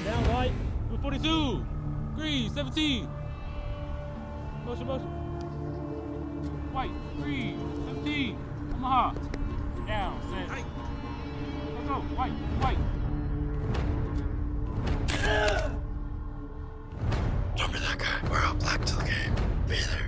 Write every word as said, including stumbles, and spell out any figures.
Down white. Number forty-two. Green, seventeen. Motion, motion. White, green, seventeen. Omaha. Down, set. Hey. Let's go. White, white. Don't be that guy. We're all black to the game. Be there.